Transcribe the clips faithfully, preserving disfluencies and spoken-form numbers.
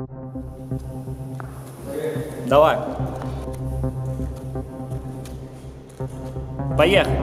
Давай. Поехали.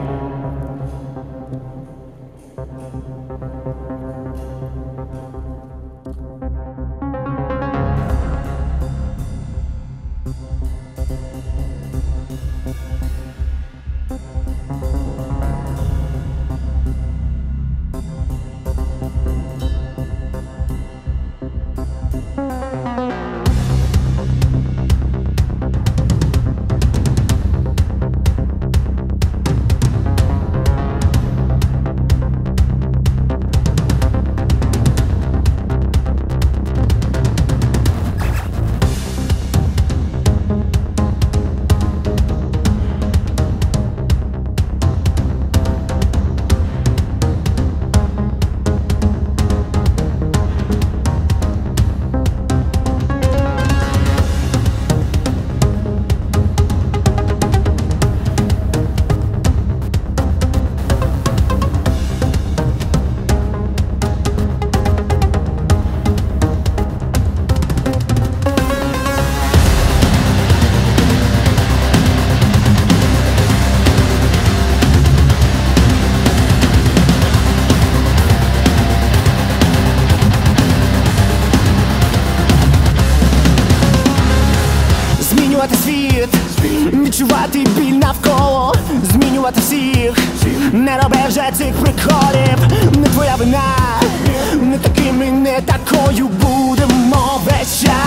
Змінювати світ, відчувати біль навколо, змінювати всіх, не роби вже цих приколів. Не твоя вина, не такими, не такою будемо весь час.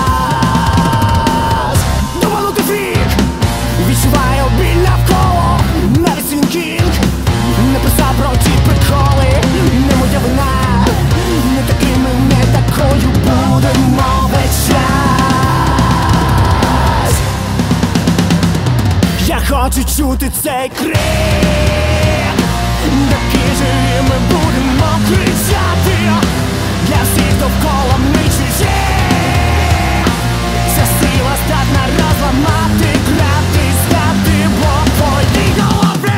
Довалути фрік, відчуваю біль навколо, навіть Стівен Кінг не писав про ті приколи. Не моя вина, не такими, не такою будемо весь час. Я хочу чути цей крик, такий же і ми будемо кричати для всіх довкола ми чужі. Ця сила здатна розламати грати, стати в твоїй голові.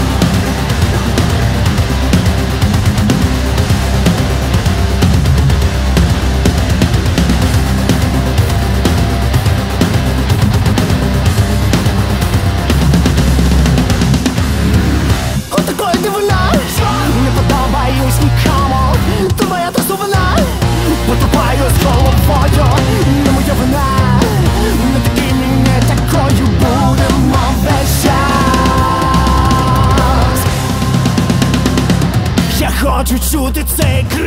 Не подобаюсь нікому, то моя трасовина. Потупаю з головою, не моя вина. Не такими, не такою будемо весь час. Я хочу чути цей крик.